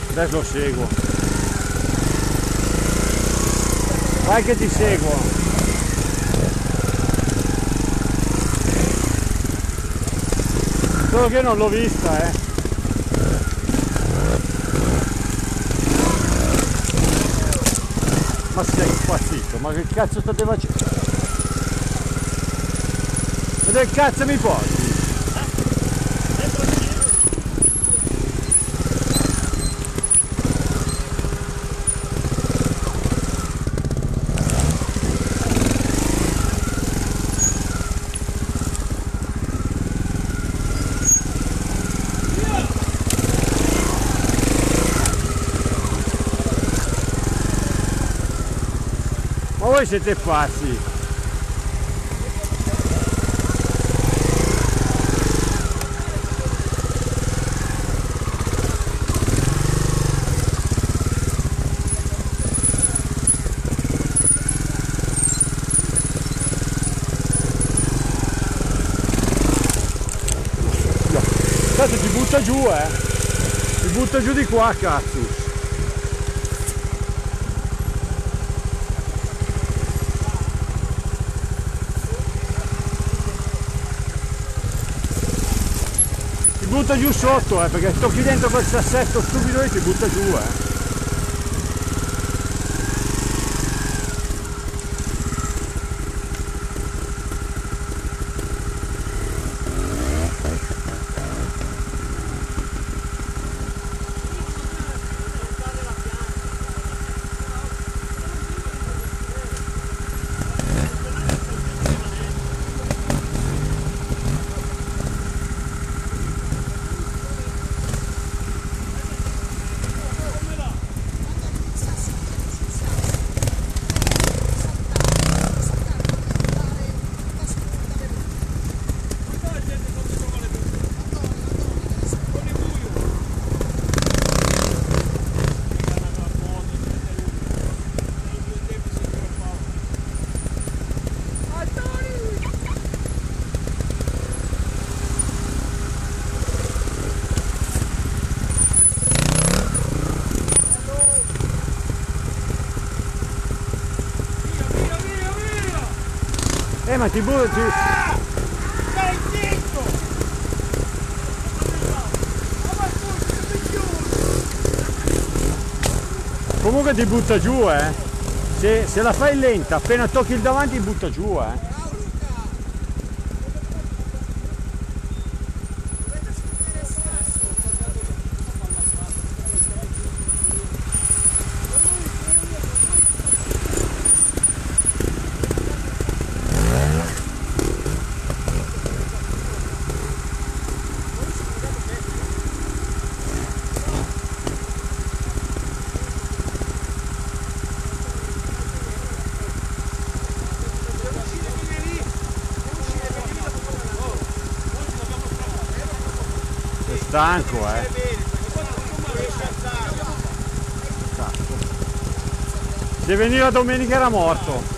Adesso lo seguo. Vai che ti seguo. Solo che non l'ho vista, Ma sei impazzito, ma che cazzo state facendo? Ma dove cazzo mi porti? Ma voi siete pazzi! Cazzo ti butta giù, ti butta giù di qua, cazzo. Ti butta giù sotto, perché tocchi dentro quel sassetto stupido e ti butta giù, ma ti butti! Stai zitto! Comunque ti butta giù, Se la fai lenta, appena tocchi il davanti ti butta giù, Stanco, Se veniva domenica era morto.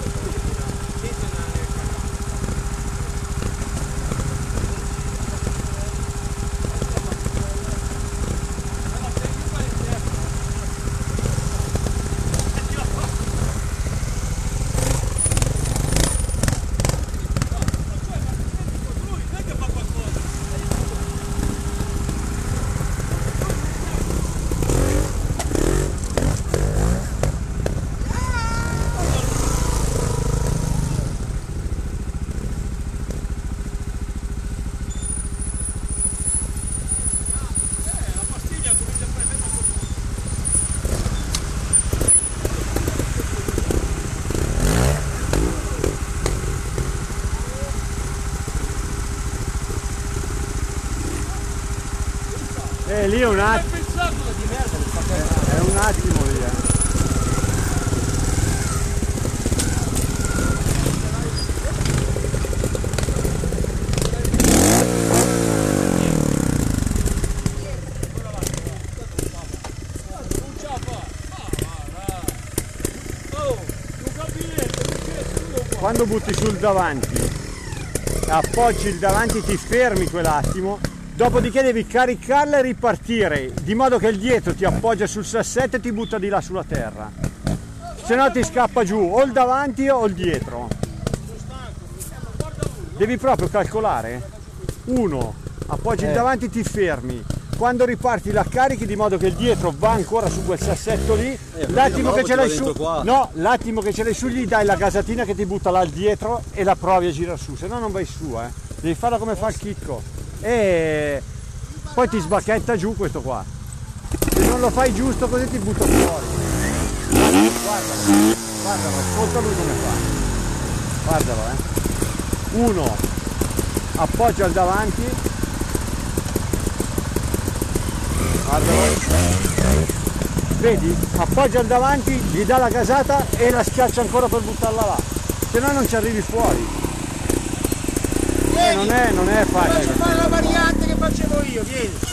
Lì è un attimo. È un attimo lì, Quando butti sul davanti, appoggi il davanti, ti fermi quell'attimo. Dopodiché devi caricarla e ripartire, di modo che il dietro ti appoggia sul sassetto e ti butta di là sulla terra. Se no ti scappa giù o il davanti o il dietro. Devi proprio calcolare. 1, appoggi il davanti, ti fermi. Quando riparti la carichi di modo che il dietro va ancora su quel sassetto lì. L'attimo che ce l'hai su, no, l'attimo che ce l'hai su gli dai la gasatina che ti butta là dietro e la provi a girare su, se no non vai su, Devi farla come fa il chicco. E poi ti sbacchetta giù questo qua. Se non lo fai giusto così ti butta fuori. Guardalo, ascolta lui come fa. Guardalo, 1, appoggia il davanti. Guardalo. Vedi? Appoggia il davanti, gli dà la gasata e la schiaccia ancora per buttarla là. Se no non ci arrivi fuori. Non è facile. Faccio fare la variante che facevo io, vieni.